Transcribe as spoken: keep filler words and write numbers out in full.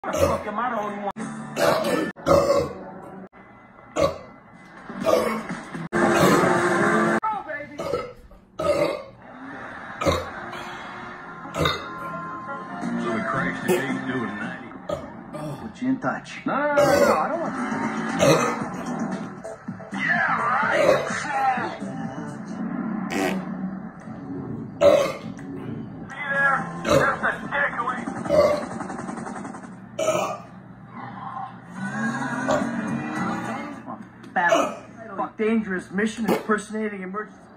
Fuck am I the only one? Oh, baby. So we crashed the gate doing ninety. Put you in touch. No, no, no, no, no, I don't want to. Yeah, right. Be there. Just a dick away. Battle. Fuck, dangerous mission impersonating emergency.